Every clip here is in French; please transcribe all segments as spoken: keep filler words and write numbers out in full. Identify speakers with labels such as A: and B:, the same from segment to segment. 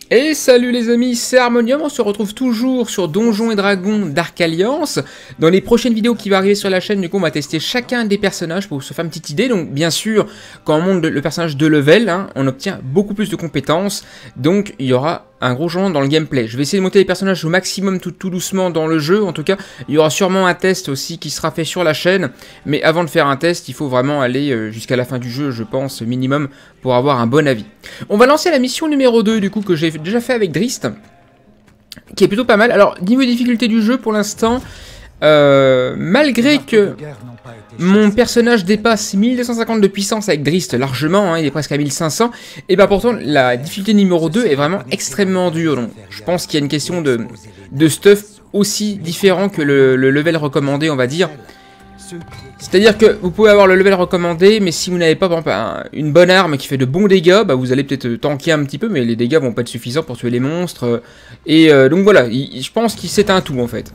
A: Et salut les amis, c'est Harmonium, on se retrouve toujours sur Donjons et Dragons Dark Alliance. Dans les prochaines vidéos qui vont arriver sur la chaîne, du coup on va tester chacun des personnages pour se faire une petite idée. Donc bien sûr, quand on monte le personnage de level, hein, on obtient beaucoup plus de compétences. Donc il y aura un gros changement dans le gameplay. Je vais essayer de monter les personnages au maximum tout, tout doucement dans le jeu. En tout cas, il y aura sûrement un test aussi qui sera fait sur la chaîne. Mais avant de faire un test, il faut vraiment aller jusqu'à la fin du jeu, je pense, minimum, pour avoir un bon avis. On va lancer la mission numéro deux, du coup, que j'ai déjà fait avec Drist, qui est plutôt pas mal. Alors, niveau difficulté du jeu, pour l'instant, euh, malgré que mon personnage dépasse mille deux cent cinquante de puissance avec Drist largement, hein, il est presque à mille cinq cents, et bien pourtant la difficulté numéro deux est vraiment extrêmement dure. Donc je pense qu'il y a une question de, de stuff aussi différent que le, le level recommandé, on va dire. C'est-à-dire que vous pouvez avoir le level recommandé, mais si vous n'avez pas par exemple, un, une bonne arme qui fait de bons dégâts, bah, vous allez peut-être tanker un petit peu, mais les dégâts vont pas être suffisants pour tuer les monstres. Et euh, donc voilà, il, je pense que c'est un tout en fait.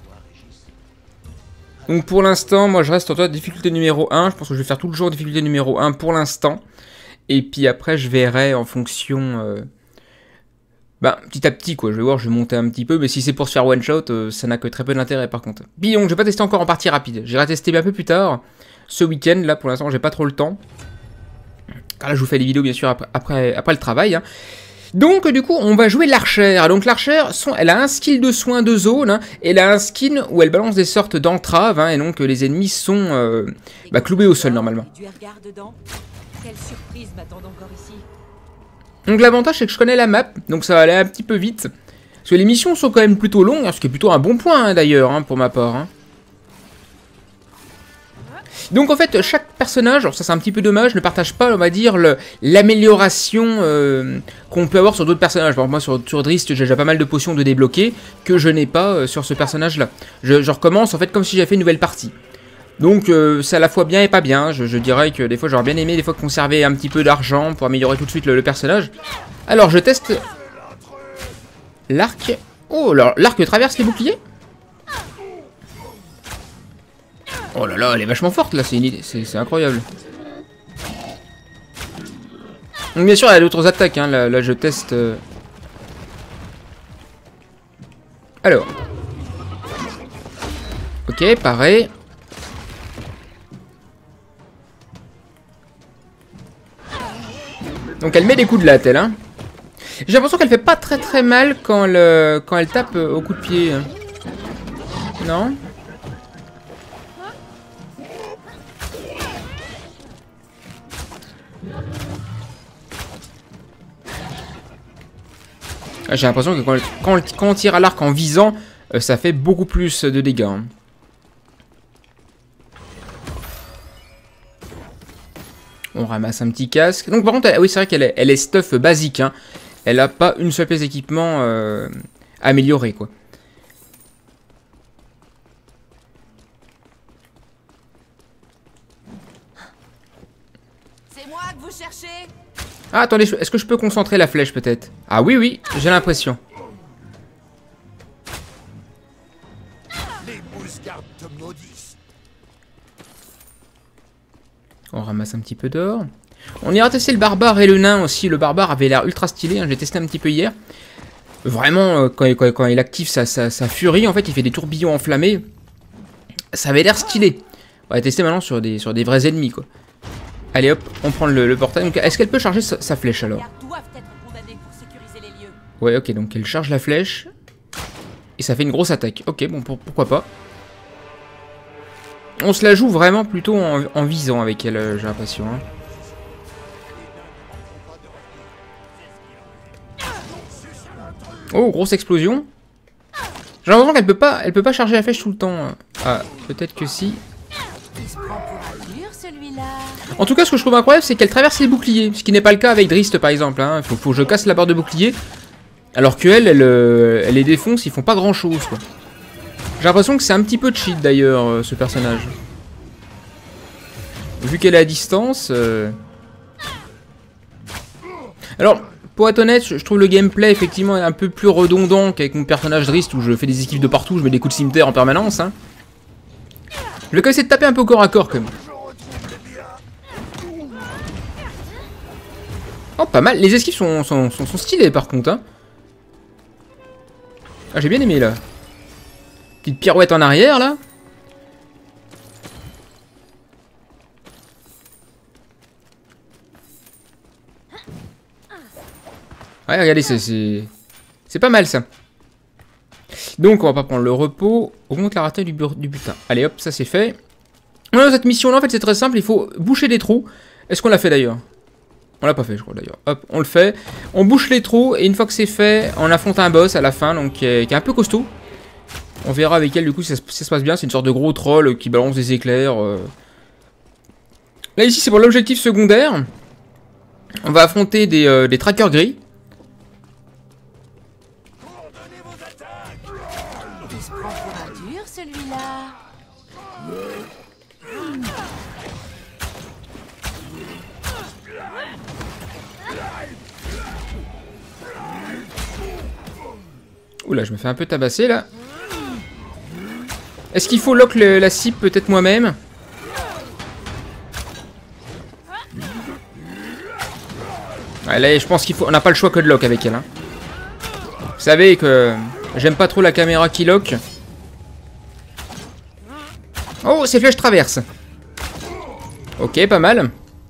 A: Donc pour l'instant, moi je reste en difficulté numéro un. Je pense que je vais faire tout le jour difficulté numéro un pour l'instant. Et puis après je verrai en fonction... Euh, bah, petit à petit quoi, je vais voir, je vais monter un petit peu. Mais si c'est pour se faire one shot, euh, ça n'a que très peu d'intérêt par contre. Puis donc je vais pas tester encore en partie rapide. J'irai tester un peu plus tard. Ce week-end, là pour l'instant j'ai pas trop le temps. Car là je vous fais des vidéos bien sûr après, après, après le travail. Hein. Donc du coup on va jouer l'archère. Donc l'archère, elle a un skill de soin de zone, hein, et elle a un skin où elle balance des sortes d'entraves, hein, et donc les ennemis sont euh, bah, cloués au sol normalement. Donc l'avantage c'est que je connais la map, donc ça va aller un petit peu vite. Parce que les missions sont quand même plutôt longues, hein, ce qui est plutôt un bon point hein, d'ailleurs hein, pour ma part. Hein. Donc en fait, chaque personnage, alors ça c'est un petit peu dommage, ne partage pas, on va dire, l'amélioration euh, qu'on peut avoir sur d'autres personnages. Par exemple, moi sur, sur Drist, j'ai déjà pas mal de potions de débloquer que je n'ai pas euh, sur ce personnage-là. Je, je recommence en fait comme si j'avais fait une nouvelle partie. Donc euh, c'est à la fois bien et pas bien. Je, je dirais que des fois j'aurais bien aimé des fois conserver un petit peu d'argent pour améliorer tout de suite le, le personnage. Alors je teste l'arc. Oh, l'arc traverse les boucliers. Oh là là, elle est vachement forte là, c'est une idée, c'est incroyable. Donc bien sûr, il y a d'autres attaques, hein. là, là je teste. Euh... Alors. Ok, pareil. Donc elle met des coups de latte, elle, hein. J'ai l'impression qu'elle fait pas très très mal quand, le... quand elle tape au coup de pied. Non ? J'ai l'impression que quand, quand, quand on tire à l'arc en visant, euh, ça fait beaucoup plus de dégâts. Hein. On ramasse un petit casque. Donc par contre, elle, oui c'est vrai qu'elle est, elle est stuff basique. Hein. Elle n'a pas une seule pièce d'équipement euh, améliorée quoi.
B: C'est moi que vous cherchez ?
A: Ah, attendez, est-ce que je peux concentrer la flèche, peut-être? Ah oui, oui, j'ai l'impression. On ramasse un petit peu d'or. On ira tester le barbare et le nain aussi. Le barbare avait l'air ultra stylé, hein, je l'ai testé un petit peu hier. Vraiment, euh, quand, quand, quand il active sa, sa, sa furie, en fait, il fait des tourbillons enflammés. Ça avait l'air stylé. On va tester maintenant sur des, sur des vrais ennemis, quoi. Allez hop, on prend le, le portail. Est-ce qu'elle peut charger sa, sa flèche alors? Ouais, ok, donc elle charge la flèche. Et ça fait une grosse attaque. Ok, bon, pour, pourquoi pas. On se la joue vraiment plutôt en, en visant avec elle, euh, j'ai l'impression. Hein. Oh, grosse explosion. J'ai l'impression qu'elle peut pas, elle peut pas charger la flèche tout le temps. Ah, peut-être que si. En tout cas, ce que je trouve incroyable, c'est qu'elle traverse les boucliers. Ce qui n'est pas le cas avec Drist, par exemple. Hein. Faut, faut que je casse la barre de bouclier. Alors qu'elle, elle, elle, elle les défonce, ils font pas grand-chose. J'ai l'impression que c'est un petit peu cheat, d'ailleurs, euh, ce personnage. Vu qu'elle est à distance... Euh... Alors, pour être honnête, je trouve le gameplay, effectivement, un peu plus redondant qu'avec mon personnage Drist, où je fais des équipes de partout, je mets des coups de cimetière en permanence. Hein. Je vais quand même essayer de taper un peu corps à corps, quand même. Oh, pas mal. Les esquives sont, sont, sont, sont stylées par contre. Hein. Ah, j'ai bien aimé, là. Petite pirouette en arrière, là. Ouais, regardez, c'est... C'est pas mal, ça. Donc, on va pas prendre le repos. Augmente la rareté du, du butin. Allez, hop, ça c'est fait. Alors, cette mission-là, en fait, c'est très simple. Il faut boucher des trous. Est-ce qu'on l'a fait, d'ailleurs? On l'a pas fait, je crois, d'ailleurs. Hop, on le fait. On bouche les trous. Et une fois que c'est fait, on affronte un boss à la fin. Donc, qui est, qui est un peu costaud. On verra avec elle, du coup, si ça, si ça se passe bien. C'est une sorte de gros troll qui balance des éclairs. Euh... Là, ici, c'est pour l'objectif secondaire. On va affronter des, euh, des trackers gris.
B: Il se prend pour un dur, celui-là.
A: Oula, je me fais un peu tabasser, là. Est-ce qu'il faut lock le, la cible, peut-être moi-même? Ouais, là, je pense qu'il faut... On n'a pas le choix que de lock avec elle. Hein. Vous savez que j'aime pas trop la caméra qui lock. Oh, ces flèches traversent. Ok, pas mal.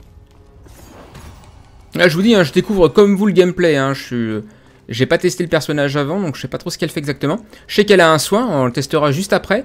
A: Là, je vous dis, hein, je découvre comme vous le gameplay. Hein, je suis... J'ai pas testé le personnage avant, donc je sais pas trop ce qu'elle fait exactement. Je sais qu'elle a un soin, on le testera juste après.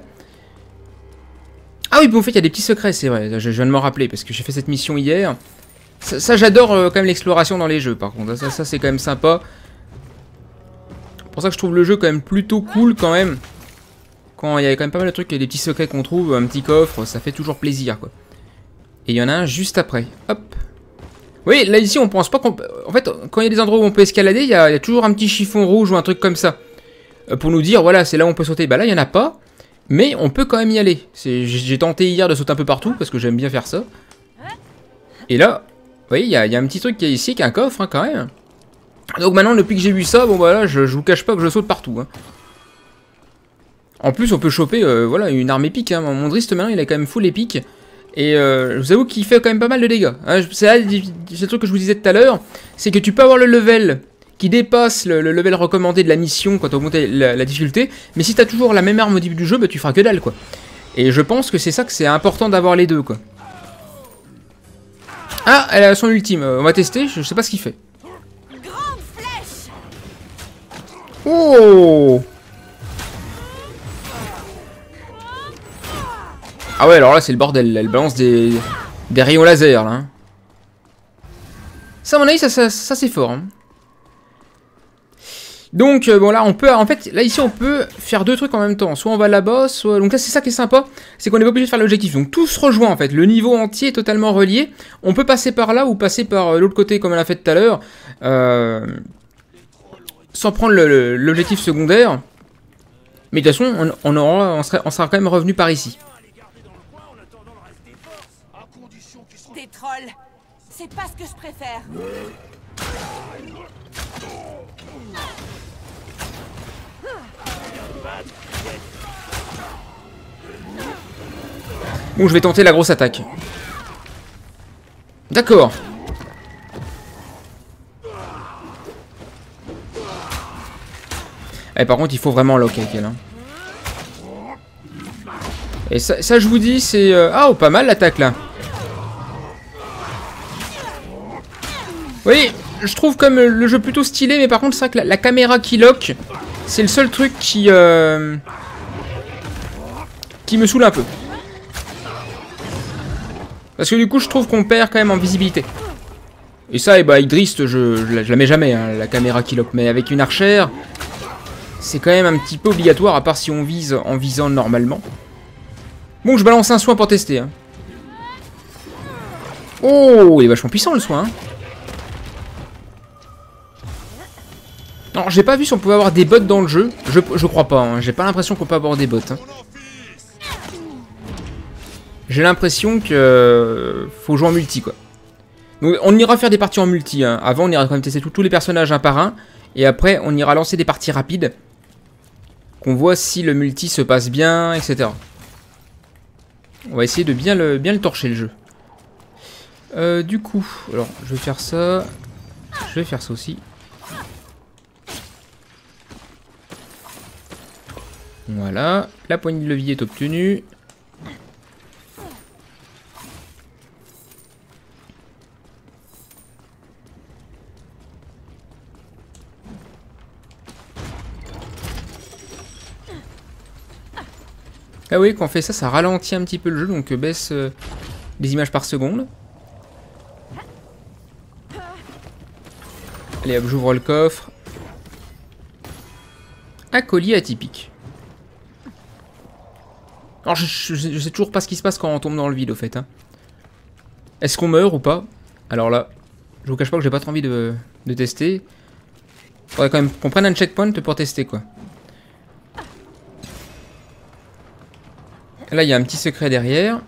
A: Ah oui, bon, en fait, il y a des petits secrets, c'est vrai. Je, je viens de m'en rappeler, parce que j'ai fait cette mission hier. Ça, ça j'adore euh, quand même l'exploration dans les jeux, par contre. Ça, ça c'est quand même sympa. C'est pour ça que je trouve le jeu quand même plutôt cool, quand même. Quand il y a quand même pas mal de trucs, il y a des petits secrets qu'on trouve, un petit coffre, ça fait toujours plaisir, quoi. Et il y en a un juste après. Hop. Oui, là, ici, on pense pas qu'on... En fait, quand il y a des endroits où on peut escalader, il y, a, il y a toujours un petit chiffon rouge ou un truc comme ça. Euh, pour nous dire, voilà, c'est là où on peut sauter. Bah là, il y en a pas. Mais on peut quand même y aller. J'ai tenté hier de sauter un peu partout, parce que j'aime bien faire ça. Et là, vous voyez, il y, y a un petit truc qui est ici, qui est un coffre, hein, quand même. Donc maintenant, depuis que j'ai vu ça, bon, voilà, je, je vous cache pas que je saute partout. Hein. En plus, on peut choper, euh, voilà, une arme épique. Hein. Mon Drist, maintenant, il est quand même full épique. Et euh, je vous avoue qu'il fait quand même pas mal de dégâts. Hein. C'est le truc que je vous disais tout à l'heure, c'est que tu peux avoir le level qui dépasse le, le level recommandé de la mission quand tu augmentes la, la difficulté, mais si tu as toujours la même arme au début du jeu, bah, tu feras que dalle, quoi. Et je pense que c'est ça que c'est important d'avoir les deux, quoi. Ah, elle a son ultime, on va tester, je sais pas ce qu'il fait. Oh! Ah ouais, alors là, c'est le bordel. Là. Elle balance des, des rayons laser, là. Hein. Ça, à mon avis, ça, ça, ça c'est fort. Hein. Donc, euh, bon, là, on peut... En fait, là, ici, on peut faire deux trucs en même temps. Soit on va là-bas, soit... Donc là, c'est ça qui est sympa. C'est qu'on n'est pas obligé de faire l'objectif. Donc, tout se rejoint, en fait. Le niveau entier est totalement relié. On peut passer par là ou passer par euh, l'autre côté, comme on l'a fait tout à l'heure. Euh... Sans prendre l'objectif secondaire. Mais de toute façon, on, on, aura, on, serait, on sera quand même revenu par ici.
B: Des trolls, c'est pas ce que je préfère.
A: Bon, je vais tenter la grosse attaque. D'accord. Eh, par contre, il faut vraiment lock avec elle. Hein. Et ça, ça, je vous dis, c'est... Euh... Ah, oh, pas mal l'attaque là. Oui, je trouve comme le jeu plutôt stylé, mais par contre, c'est vrai que la, la caméra qui lock, c'est le seul truc qui... Euh... qui me saoule un peu. Parce que du coup, je trouve qu'on perd quand même en visibilité. Et ça, et bah, Idrist, je, je, la, je la mets jamais, hein, la caméra qui lock. Mais avec une archère, c'est quand même un petit peu obligatoire, à part si on vise en visant normalement. Bon, je balance un soin pour tester. Hein. Oh, il est vachement puissant le soin. Hein. Non, j'ai pas vu si on pouvait avoir des bots dans le jeu. Je, je crois pas, hein. J'ai pas l'impression qu'on peut avoir des bots. Hein. J'ai l'impression que euh, faut jouer en multi, quoi. Donc, on ira faire des parties en multi. Hein. Avant, on ira quand même tester tous les personnages un par un. Et après, on ira lancer des parties rapides. Qu'on voit si le multi se passe bien, et cetera. On va essayer de bien le, bien le torcher, le jeu. Euh, du coup, alors, je vais faire ça. Je vais faire ça aussi. Voilà, la poignée de levier est obtenue. Ah oui, quand on fait ça, ça ralentit un petit peu le jeu, donc euh, baisse euh, les images par seconde. Allez hop, j'ouvre le coffre. Un colis atypique. Alors je, je, je sais toujours pas ce qui se passe quand on tombe dans le vide au fait. Hein. Est-ce qu'on meurt ou pas? Alors là, je vous cache pas que j'ai pas trop envie de, de tester. Faudrait quand même qu'on prenne un checkpoint pour tester quoi. Là il y a un petit secret derrière.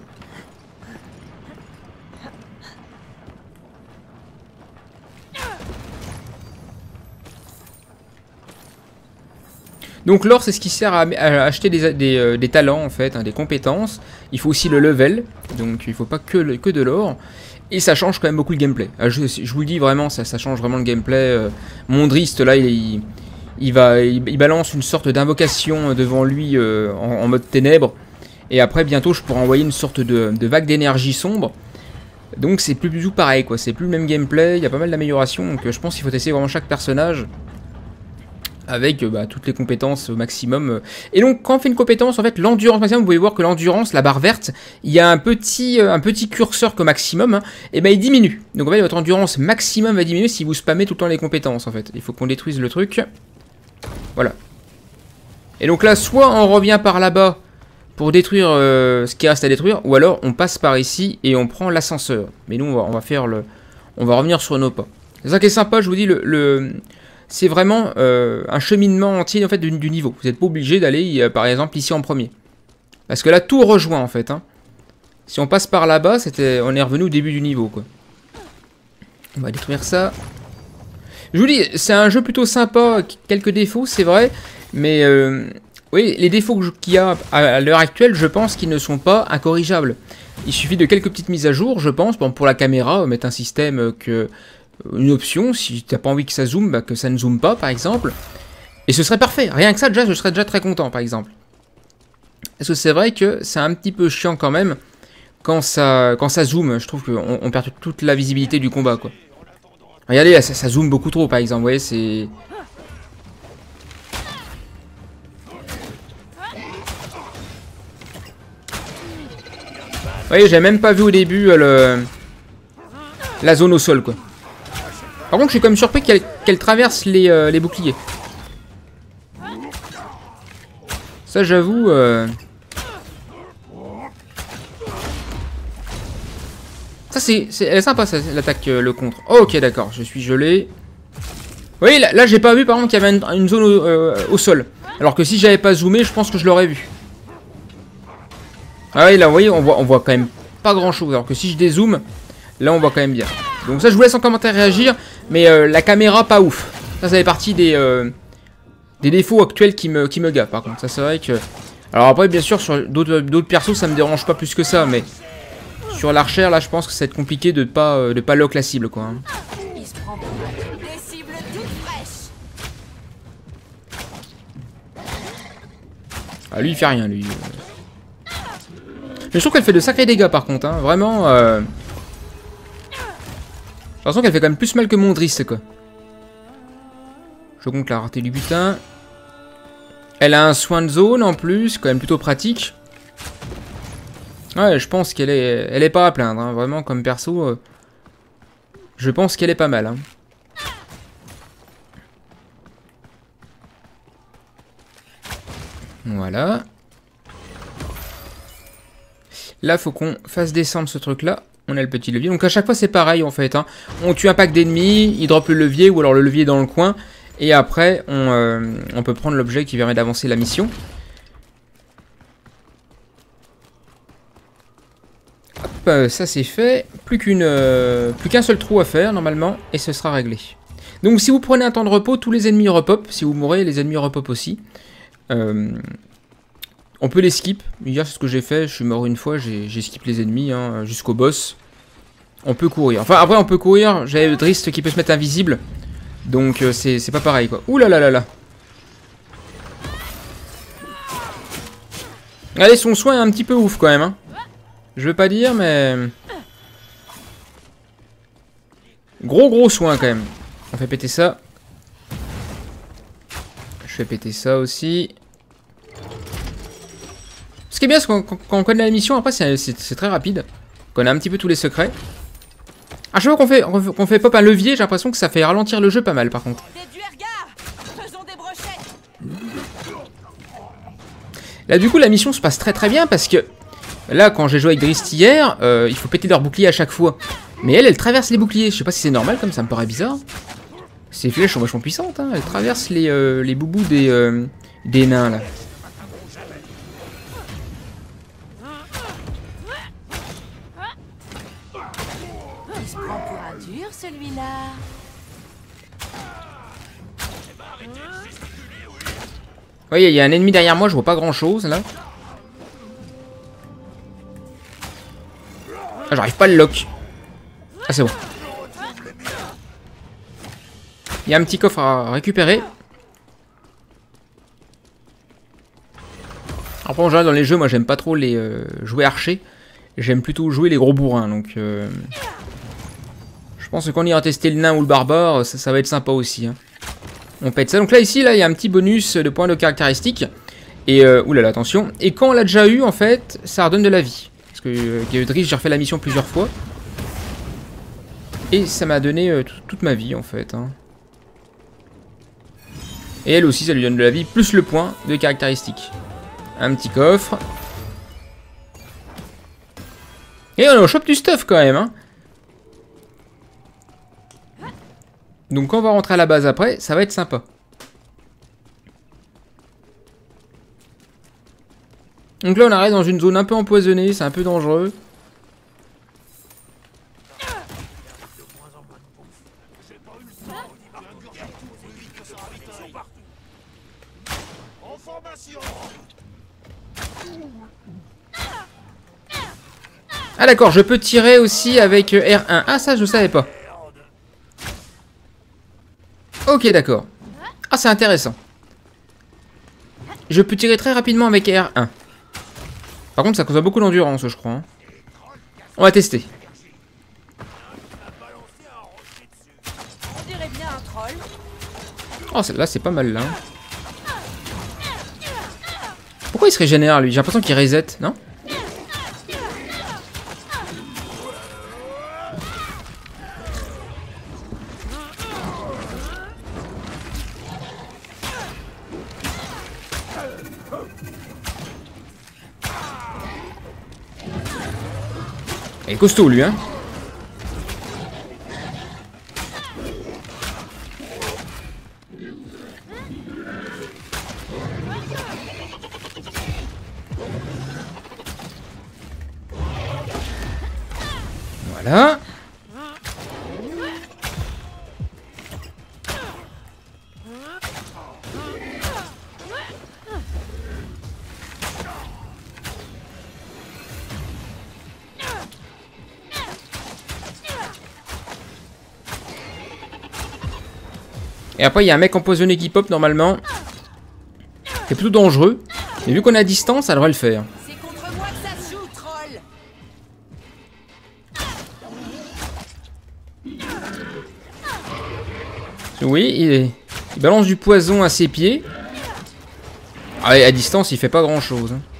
A: Donc l'or c'est ce qui sert à, à acheter des, des, euh, des talents en fait, hein, des compétences. Il faut aussi le level, donc il faut pas que, le, que de l'or. Et ça change quand même beaucoup le gameplay. Alors, je, je vous le dis vraiment, ça, ça change vraiment le gameplay. Euh, mon Drist là, il, il, il, va, il, il balance une sorte d'invocation devant lui euh, en, en mode ténèbres. Et après bientôt je pourrai envoyer une sorte de, de vague d'énergie sombre. Donc c'est plus du tout pareil quoi, c'est plus le même gameplay, il y a pas mal d'améliorations. Donc euh, je pense qu'il faut tester vraiment chaque personnage. Avec bah, toutes les compétences au maximum. Et donc quand on fait une compétence, en fait l'endurance maximum, vous pouvez voir que l'endurance, la barre verte, il y a un petit, euh, un petit curseur que maximum, hein, et ben il diminue. Donc en fait votre endurance maximum va diminuer si vous spammez tout le temps les compétences en fait. Il faut qu'on détruise le truc. Voilà. Et donc là, soit on revient par là-bas pour détruire euh, ce qui reste à détruire, ou alors on passe par ici et on prend l'ascenseur. Mais nous on va, on va faire le... On va revenir sur nos pas. C'est ça qui est sympa, je vous dis, le... le c'est vraiment euh, un cheminement entier en fait, du, du niveau. Vous n'êtes pas obligé d'aller, euh, par exemple, ici en premier. Parce que là, tout rejoint, en fait. Hein. Si on passe par là-bas, c'était, on est revenu au début du niveau, quoi. On va détruire ça. Je vous dis, c'est un jeu plutôt sympa. Quelques défauts, c'est vrai. Mais, euh, oui, les défauts qu'il y a à, à l'heure actuelle, je pense qu'ils ne sont pas incorrigeables. Il suffit de quelques petites mises à jour, je pense. Bon, pour la caméra, mettre un système que... Une option, si t'as pas envie que ça zoome, bah que ça ne zoome pas par exemple. Et ce serait parfait, rien que ça déjà, je serais déjà très content par exemple. Parce que c'est vrai que c'est un petit peu chiant quand même, quand ça, quand ça zoome, je trouve qu'on on perd toute la visibilité du combat quoi. Regardez là, ça, ça zoome beaucoup trop par exemple, vous voyez c'est... Vous voyez, j'ai même pas vu au début euh, le... la zone au sol quoi. Par contre, je suis quand même surpris qu'elle qu'elle traverse les, euh, les boucliers. Ça, j'avoue... Euh... Ça, c'est... Elle est sympa, l'attaque, euh, le contre. Oh, ok, d'accord, je suis gelé. Oui, là, là j'ai pas vu, par exemple, qu'il y avait une, une zone au, euh, au sol. Alors que si j'avais pas zoomé, je pense que je l'aurais vu. Ah oui, là, vous voyez, on voit, on voit quand même pas grand-chose. Alors que si je dézoome, là, on voit quand même bien. Donc ça, je vous laisse en commentaire réagir. Mais euh, la caméra, pas ouf. Ça, ça fait partie des, euh, des défauts actuels qui me, qui me gavent, par contre. Ça, c'est vrai que... Alors après, bien sûr, sur d'autres d'autres persos, ça me dérange pas plus que ça. Mais sur l'archère, là, je pense que ça va être compliqué de pas, euh, de pas lock la cible, quoi. Hein.
B: Il se prend pour des cibles toutes fraîches.
A: Ah, lui, il fait rien, lui. Mais je trouve qu'elle fait de sacrés dégâts, par contre. Hein. Vraiment... Euh... J'ai l'impression qu'elle fait quand même plus mal que mon Drist, quoi. Je compte la rareté du butin. Elle a un soin de zone en plus, quand même plutôt pratique. Ouais, je pense qu'elle est, elle est pas à plaindre, hein. Vraiment comme perso. Euh... Je pense qu'elle est pas mal. Hein. Voilà. Là, faut qu'on fasse descendre ce truc-là. On a le petit levier. Donc à chaque fois, c'est pareil en fait. Hein. On tue un pack d'ennemis, il drop le levier ou alors le levier est dans le coin. Et après, on, euh, on peut prendre l'objet qui permet d'avancer la mission. Hop, euh, ça c'est fait. Plus qu'une, euh, plus qu'un seul trou à faire normalement et ce sera réglé. Donc si vous prenez un temps de repos, tous les ennemis repop. Si vous mourrez, les ennemis repop aussi. Euh, on peut les skip. Hier c'est ce que j'ai fait. Je suis mort une fois, j'ai skip les ennemis hein, jusqu'au boss. On peut courir. Enfin après on peut courir. J'avais Drist qui peut se mettre invisible. Donc euh, c'est pas pareil quoi. Ouh là là là là. Allez, son soin est un petit peu ouf quand même. Hein. Je veux pas dire, mais... Gros gros soin quand même. On fait péter ça. Je fais péter ça aussi. Ce qui est bien, c'est quand, quand on connaît la mission, après c'est très rapide. On connaît un petit peu tous les secrets. À chaque fois qu'on fait, qu'on fait pop un levier, j'ai l'impression que ça fait ralentir le jeu pas mal par contre. Là du coup la mission se passe très très bien parce que là quand j'ai joué avec Drizzt hier, euh, il faut péter leur bouclier à chaque fois. Mais elle, elle traverse les boucliers. Je sais pas si c'est normal comme ça me paraît bizarre. Ces flèches sont vachement puissantes, hein. Elle traverse les, euh, les boubous des, euh, des nains là.
B: Il se prend pour un dur celui-là.
A: Vous voyez, il y a un ennemi derrière moi, je vois pas grand chose là. Ah, j'arrive pas à le lock. Ah, c'est bon. Il y a un petit coffre à récupérer. Après, en général, dans les jeux, moi j'aime pas trop les euh, jouer archer. J'aime plutôt jouer les gros bourrins. Donc, euh, je pense que quand on ira tester le nain ou le barbare, ça, ça va être sympa aussi. Hein. On pète ça. Donc là, ici, là, il y a un petit bonus de points de caractéristiques. Et, euh, oulala, attention. Et quand on l'a déjà eu, en fait, ça redonne de la vie. Parce que euh, Drizzt, j'ai refait la mission plusieurs fois. Et ça m'a donné euh, toute ma vie, en fait. Hein. Et elle aussi, ça lui donne de la vie, plus le point de caractéristiques. Un petit coffre. Et on chope du stuff, quand même. Hein. Donc quand on va rentrer à la base après, ça va être sympa. Donc là on arrive dans une zone un peu empoisonnée, c'est un peu dangereux. Ah d'accord, je peux tirer aussi avec R un. Ah ça je savais pas. Ok d'accord. Ah c'est intéressant. Je peux tirer très rapidement avec R un. Par contre ça cause beaucoup d'endurance je crois. Hein. On va tester. Oh celle-là c'est pas mal là. Pourquoi il se régénère lui? J'ai l'impression qu'il reset, non? Il est costaud lui hein. Voilà. Et après, il y a un mec empoisonné qui pop normalement. C'est plutôt dangereux. Mais vu qu'on est à distance, ça devrait le faire.
B: C'est contre moi que ça se joue, troll.
A: Oui, il, est... il balance du poison à ses pieds. Ah, et à distance, il fait pas grand chose. Hein.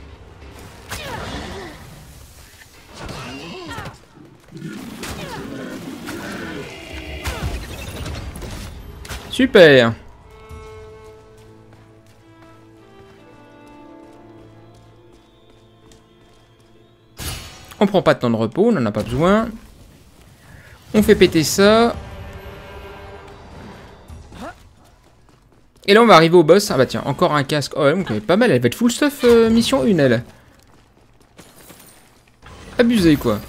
A: Super. On prend pas de temps de repos, on n'en a pas besoin. On fait péter ça. Et là on va arriver au boss. Ah bah tiens, encore un casque. Oh donc elle est pas mal, elle va être full stuff euh, mission un elle. Abusé quoi.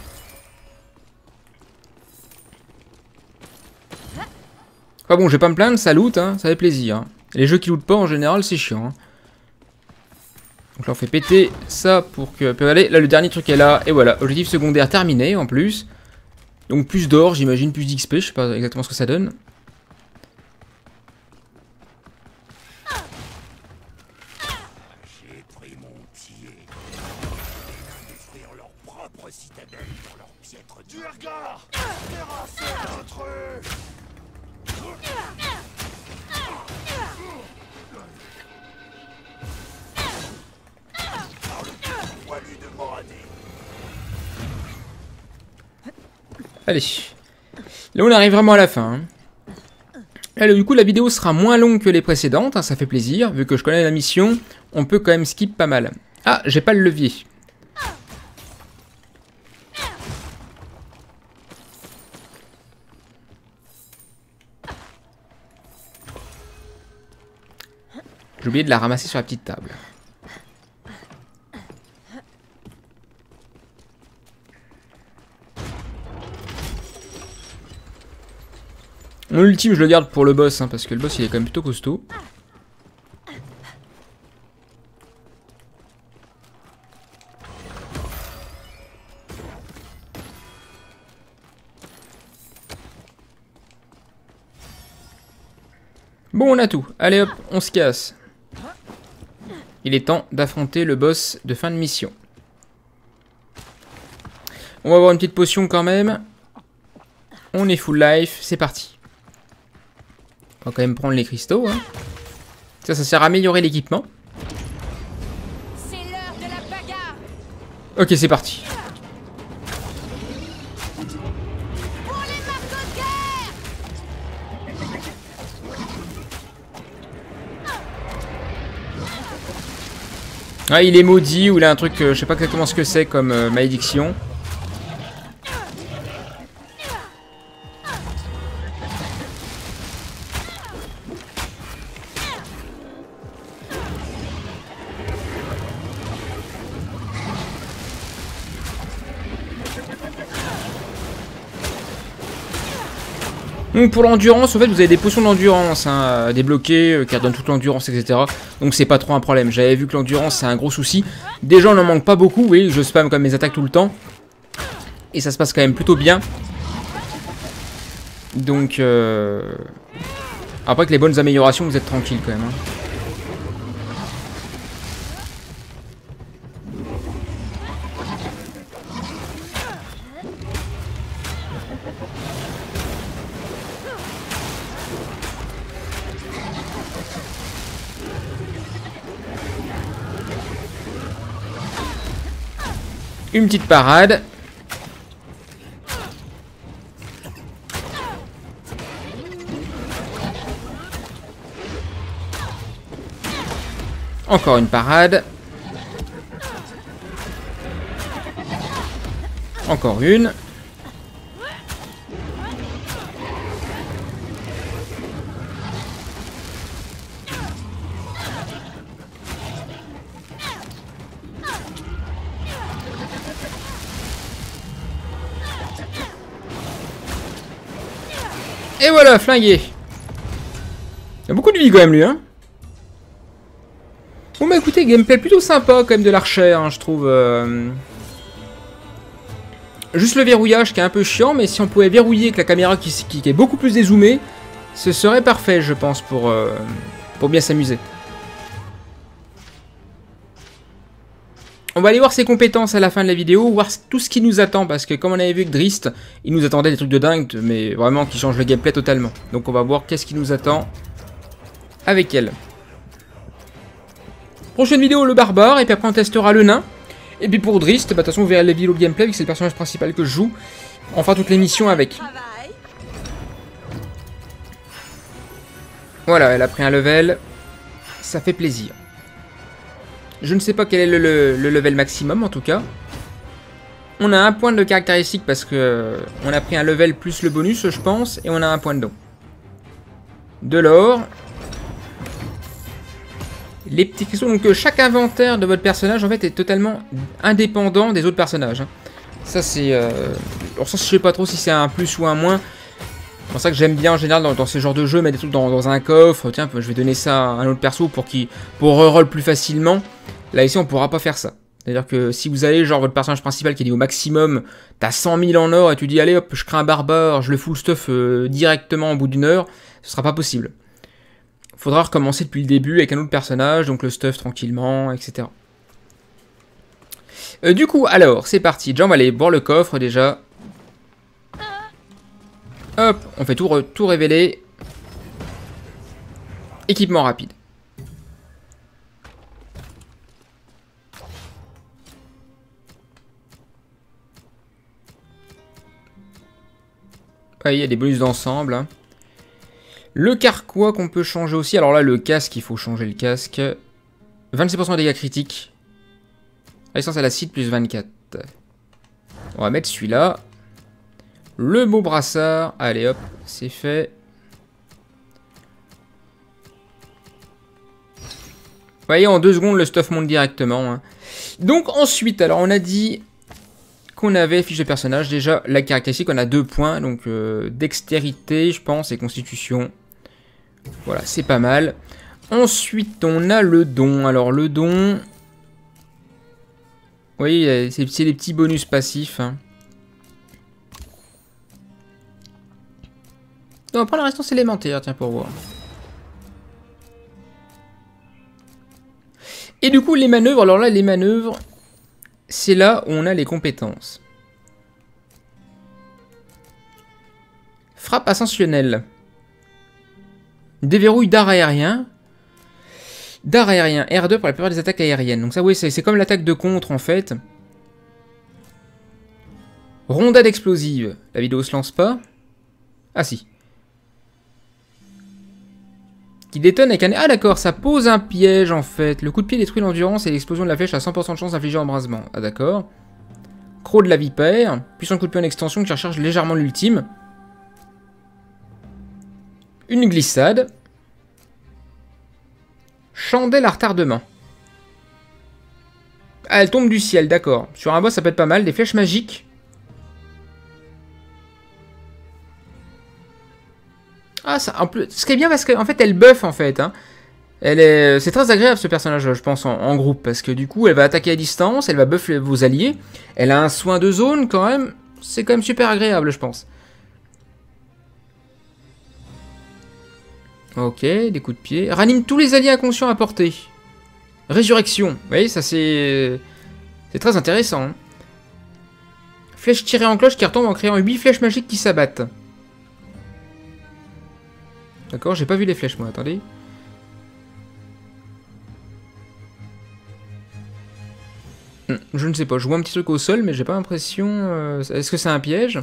A: Enfin bon, je vais pas me plaindre, ça loot, hein, ça fait plaisir. Hein. Les jeux qui lootent pas en général, c'est chiant. Hein. Donc là on fait péter ça pour que... Allez, là le dernier truc est là, et voilà, objectif secondaire terminé en plus. Donc plus d'or, j'imagine, plus d'X P, je sais pas exactement ce que ça donne.
C: notre citadelle pour leur piètre du regard. Terrasser l'intrus. Par le poilu de Moradin.
A: Allez. Là, on arrive vraiment à la fin. Hein. Alors, du coup, la vidéo sera moins longue que les précédentes, hein, ça fait plaisir. Vu que je connais la mission, on peut quand même skip pas mal. Ah, j'ai pas le levier. J'ai oublié de la ramasser sur la petite table. Mon ultime, je le garde pour le boss, hein, parce que le boss, il est quand même plutôt costaud. Bon, on a tout. Allez hop, on se casse. Il est temps d'affronter le boss de fin de mission. On va avoir une petite potion quand même. On est full life, c'est parti. On va quand même prendre les cristaux. Hein. Ça, ça sert à améliorer l'équipement.
B: C'est l'heure de la bagarre.
A: Ok, c'est parti.
B: Pour les marteaux de guerre.
A: Ah, il est maudit ou il a un truc, euh, je sais pas exactement ce que c'est comme euh, malédiction. Donc pour l'endurance, en fait, vous avez des potions d'endurance hein, à débloquer, euh, qui redonnent toute l'endurance, et cetera. Donc c'est pas trop un problème. J'avais vu que l'endurance, c'est un gros souci. Déjà, on n'en manque pas beaucoup, oui, je spam comme mes attaques tout le temps. Et ça se passe quand même plutôt bien. Donc, euh... après que les bonnes améliorations, vous êtes tranquille quand même. Hein. Une petite parade. Encore une parade. Encore une. Et voilà, flingué. Il a beaucoup de vie quand même lui, hein. Bon bah écoutez, gameplay plutôt sympa quand même de l'archer, hein, je trouve. Euh... Juste le verrouillage qui est un peu chiant, mais si on pouvait verrouiller avec la caméra qui, qui, qui est beaucoup plus dézoomée, ce serait parfait, je pense, pour, euh, pour bien s'amuser. On va aller voir ses compétences à la fin de la vidéo, voir tout ce qui nous attend, parce que comme on avait vu avec Drist, il nous attendait des trucs de dingue, mais vraiment qui changent le gameplay totalement. Donc on va voir qu'est-ce qui nous attend avec elle. Prochaine vidéo, le barbare, et puis après on testera le nain. Et puis pour Drist, bah, de toute façon vous verrez la vidéo de gameplay, vu que c'est le personnage principal que je joue. On fera toutes les missions avec. Voilà, elle a pris un level, ça fait plaisir. Je ne sais pas quel est le, le, le level maximum en tout cas. On a un point de caractéristique parce que on a pris un level plus le bonus je pense. Et on a un point de don. De l'or. Les petits cristaux. Donc chaque inventaire de votre personnage en fait est totalement indépendant des autres personnages. Hein. Ça c'est... Euh... Alors ça je sais pas trop si c'est un plus ou un moins. C'est pour ça que j'aime bien en général dans, dans ce genre de jeu mettre des trucs dans, dans un coffre. Tiens, je vais donner ça à un autre perso pour qu'il pour reroll plus facilement. Là ici on pourra pas faire ça. C'est-à-dire que si vous allez genre votre personnage principal qui est dit au maximum, t'as cent mille en or et tu dis allez hop je crée un barbare, je le full stuff euh, directement au bout d'une heure, ce sera pas possible. Faudra recommencer depuis le début avec un autre personnage, donc le stuff tranquillement, et cetera. Euh, du coup, alors, c'est parti. Déjà, on va aller voir le coffre, déjà. Hop, on fait tout, re tout révéler. Équipement rapide. Ah, il y a des bonus d'ensemble. Hein. Le carquois qu'on peut changer aussi. Alors là, le casque, il faut changer le casque. vingt-six pour cent de dégâts critiques. Résistance à l'acide plus vingt-quatre. On va mettre celui-là. Le beau brassard. Allez hop, c'est fait. Vous voyez, en deux secondes, le stuff monte directement. Hein. Donc ensuite, alors on a dit qu'on avait fiche de personnage. Déjà, la caractéristique, on a deux points. Donc euh, dextérité, je pense, et constitution. Voilà, c'est pas mal. Ensuite, on a le don. Alors le don... Vous voyez, c'est des petits bonus passifs. Hein. On va prendre la résistance élémentaire, tiens, pour voir. Et du coup, les manœuvres, alors là, les manœuvres, c'est là où on a les compétences. Frappe ascensionnelle. Déverrouille d'art aérien. D'art aérien, R deux pour la plupart des attaques aériennes. Donc ça, oui, c'est comme l'attaque de contre, en fait. Rondade explosive. La vidéo se lance pas. Ah si. Qui détonne avec un... Ah d'accord, ça pose un piège en fait. Le coup de pied détruit l'endurance et l'explosion de la flèche a cent pour cent de chance d'infliger embrasement. Ah d'accord. Croc de la vipère. Puissant coup de pied en extension qui recharge légèrement l'ultime. Une glissade. Chandelle à retardement. Ah, elle tombe du ciel, d'accord. Sur un boss, ça peut être pas mal. Des flèches magiques. Ah, ça, en plus, ce qui est bien parce qu'en fait, elle buff en fait. Hein. Elle est, c'est très agréable ce personnage, je pense, en, en groupe. Parce que du coup, elle va attaquer à distance, elle va buff vos alliés. Elle a un soin de zone quand même. C'est quand même super agréable, je pense. Ok, des coups de pied. Ranime tous les alliés inconscients à portée. Résurrection. Vous voyez, ça c'est... C'est très intéressant. Hein. Flèche tirée en cloche qui retombe en créant huit flèches magiques qui s'abattent. D'accord, j'ai pas vu les flèches moi, attendez. Je ne sais pas, je vois un petit truc au sol, mais j'ai pas l'impression... Euh... Est-ce que c'est un piège?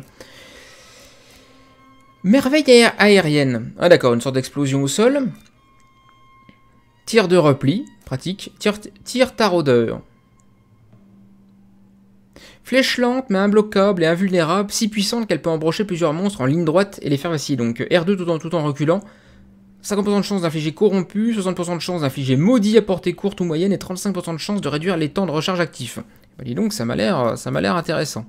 A: Merveille aé aérienne. Ah d'accord, une sorte d'explosion au sol. Tir de repli, pratique. Tir, tir taraudeur. Flèche lente mais imbloquable et invulnérable, si puissante qu'elle peut embrocher plusieurs monstres en ligne droite et les faire vaciller. Donc R deux tout en, tout en reculant. cinquante pour cent de chance d'infliger corrompu, soixante pour cent de chance d'infliger maudit à portée courte ou moyenne et trente-cinq pour cent de chance de réduire les temps de recharge actifs. Bah, dis donc, ça m'a l'air, ça m'a l'air intéressant.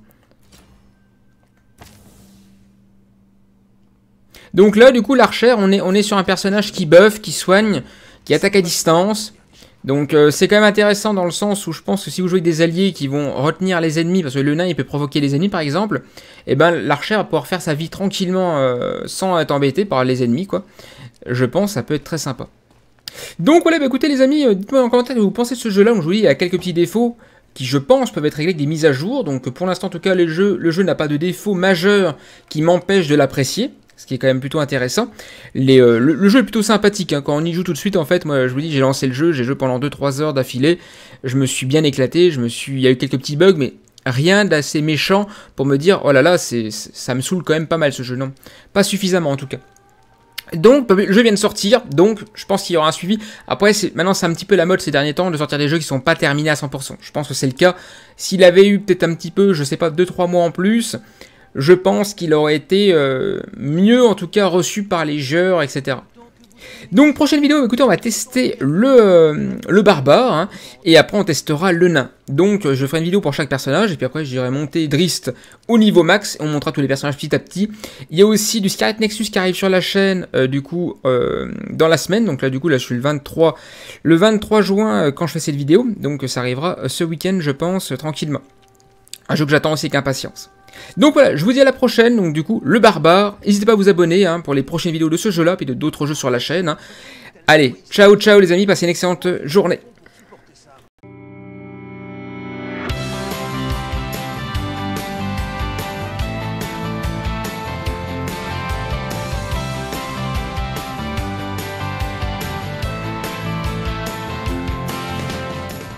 A: Donc là, du coup, l'archer, on est, on est sur un personnage qui buff, qui soigne, qui attaque à distance. Donc euh, c'est quand même intéressant dans le sens où je pense que si vous jouez avec des alliés qui vont retenir les ennemis, parce que le nain il peut provoquer les ennemis par exemple, et ben l'archer va pouvoir faire sa vie tranquillement euh, sans être embêté par les ennemis quoi. Je pense que ça peut être très sympa. Donc voilà, bah, écoutez les amis, euh, dites-moi en commentaire ce que vous pensez de ce jeu-là. Je vous dis, il y a quelques petits défauts qui je pense peuvent être réglés avec des mises à jour. Donc pour l'instant en tout cas, le jeu, le jeu n'a pas de défaut majeur qui m'empêche de l'apprécier. Ce qui est quand même plutôt intéressant. Les, euh, le, le jeu est plutôt sympathique. Hein. Quand on y joue tout de suite, en fait, moi je vous dis, j'ai lancé le jeu, j'ai joué pendant deux trois heures d'affilée. Je me suis bien éclaté, je me suis... il y a eu quelques petits bugs, mais rien d'assez méchant pour me dire, oh là là, c'est, ça me saoule quand même pas mal ce jeu. Non, pas suffisamment en tout cas. Donc, le jeu vient de sortir, donc je pense qu'il y aura un suivi. Après, maintenant c'est un petit peu la mode ces derniers temps de sortir des jeux qui sont pas terminés à cent pour cent. Je pense que c'est le cas. S'il avait eu peut-être un petit peu, je sais pas, deux trois mois en plus... Je pense qu'il aurait été euh, mieux, en tout cas, reçu par les joueurs, et cetera. Donc, prochaine vidéo, écoutez, on va tester le, euh, le barbare, hein, et après on testera le nain. Donc, je ferai une vidéo pour chaque personnage, et puis après, j'irai monter Drist au niveau max, et on montrera tous les personnages petit à petit. Il y a aussi du Scarlet Nexus qui arrive sur la chaîne, euh, du coup, euh, dans la semaine. Donc là, du coup, là, je suis le vingt-trois, le vingt-trois juin, euh, quand je fais cette vidéo. Donc, ça arrivera euh, ce week-end, je pense, euh, tranquillement. Un jeu que j'attends aussi avec impatience. Donc voilà, je vous dis à la prochaine, donc du coup, le barbare. N'hésitez pas à vous abonner hein, pour les prochaines vidéos de ce jeu-là, puis de d'autres jeux sur la chaîne. Hein. Allez, ciao ciao les amis, passez une excellente journée.